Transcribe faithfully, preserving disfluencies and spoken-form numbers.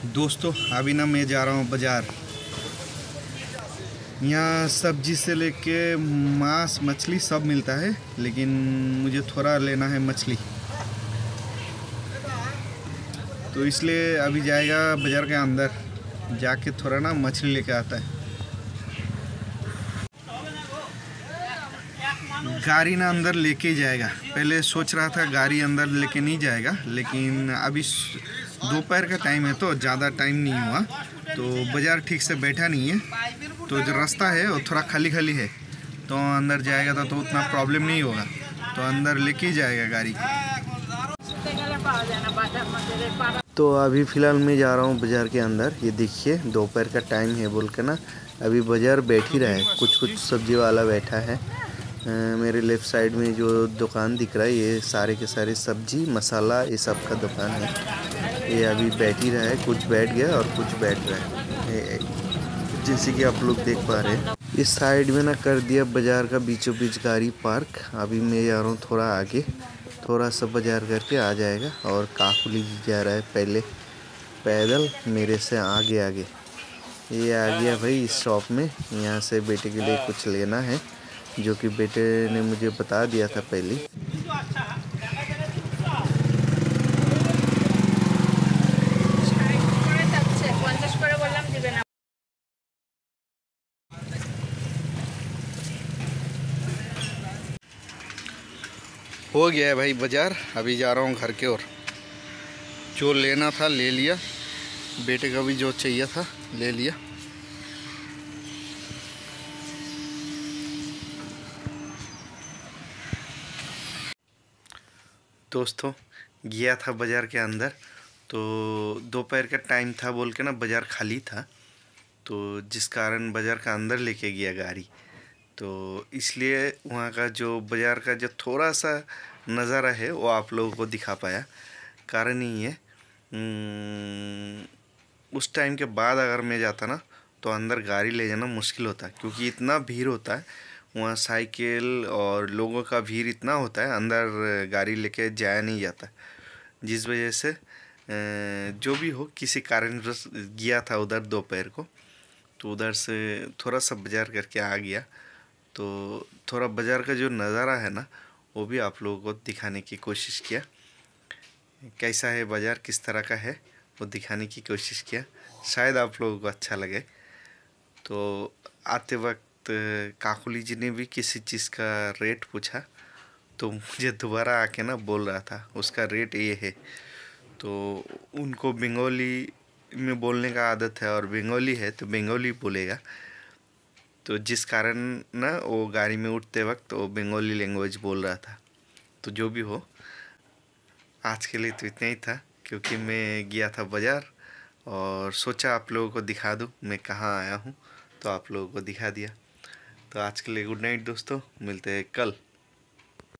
दोस्तों अभी ना मैं जा रहा हूँ बाज़ार। यहाँ सब्जी से लेके मांस मछली सब मिलता है, लेकिन मुझे थोड़ा लेना है मछली, तो इसलिए अभी जाएगा बाज़ार के अंदर जाके थोड़ा ना मछली लेके आता है। गाड़ी ना अंदर लेके जाएगा। पहले सोच रहा था गाड़ी अंदर लेके नहीं जाएगा, लेकिन अभी दोपहर का टाइम है तो ज़्यादा टाइम नहीं हुआ, तो बाज़ार ठीक से बैठा नहीं है, तो जो रास्ता है वो थोड़ा खाली खाली है, तो अंदर जाएगा तो, तो उतना प्रॉब्लम नहीं होगा, तो अंदर लेके जाएगा गाड़ी। तो अभी फ़िलहाल मैं जा रहा हूँ बाज़ार के अंदर। ये देखिए दोपहर का टाइम है बोल के ना अभी बाज़ार बैठ ही रहा है, कुछ कुछ सब्जी वाला बैठा है। आ, मेरे लेफ़्ट साइड में जो दुकान दिख रहा है ये सारे के सारे सब्जी मसाला ये सब का दुकान है। ये अभी बैठ ही रहा है, कुछ बैठ गया और कुछ बैठ रहा है, जैसे कि आप लोग देख पा रहे हैं। इस साइड में ना कर दिया बाज़ार का बीचों बीच गाड़ी पार्क। अभी मैं जा रहा हूँ थोड़ा आगे, थोड़ा सा बाज़ार करके आ जाएगा। और काकुली जी जा रहा है पहले पैदल मेरे से आगे आगे। ये आ गया भाई इस शॉप में, यहाँ से बेटे के लिए कुछ लेना है, जो कि बेटे ने मुझे बता दिया था पहले। हो गया है भाई बाज़ार, अभी जा रहा हूँ घर के ओर। जो लेना था ले लिया, बेटे का भी जो चाहिए था ले लिया। दोस्तों गया था बाज़ार के अंदर, तो दोपहर का टाइम था बोल के ना बाज़ार खाली था, तो जिस कारण बाज़ार का अंदर लेके गया गाड़ी, तो इसलिए वहाँ का जो बाज़ार का जो थोड़ा सा नज़ारा है वो आप लोगों को दिखा पाया। कारण ही है उस टाइम के बाद अगर मैं जाता ना तो अंदर गाड़ी ले जाना मुश्किल होता, क्योंकि इतना भीड़ होता है वहाँ, साइकिल और लोगों का भीड़ इतना होता है, अंदर गाड़ी लेके जाया नहीं जाता। जिस वजह से जो भी हो किसी कारणवश गया था उधर दोपहर को, तो उधर से थोड़ा सा बाज़ार करके आ गया। तो थोड़ा बाज़ार का जो नज़ारा है ना वो भी आप लोगों को दिखाने की कोशिश किया, कैसा है बाज़ार किस तरह का है वो दिखाने की कोशिश किया, शायद आप लोगों को अच्छा लगे। तो आते वक्त काकुली जी ने भी किसी चीज़ का रेट पूछा, तो मुझे दोबारा आके ना बोल रहा था उसका रेट ये है, तो उनको बंगाली में बोलने का आदत है और बंगाली है तो बंगाली बोलेगा, तो जिस कारण ना वो गाड़ी में उठते वक्त वो बंगाली लैंग्वेज बोल रहा था। तो जो भी हो आज के लिए तो इतना ही था, क्योंकि मैं गया था बाज़ार और सोचा आप लोगों को दिखा दूं मैं कहाँ आया हूं, तो आप लोगों को दिखा दिया। तो आज के लिए गुड नाइट दोस्तों, मिलते हैं कल।